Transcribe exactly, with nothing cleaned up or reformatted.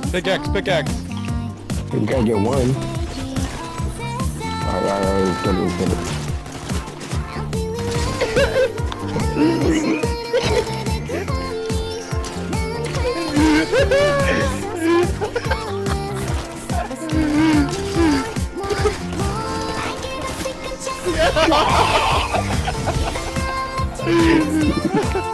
Pickaxe, pickaxe. You gotta get one. Alright, alright, alright, let's get it, let's get it. Yeah.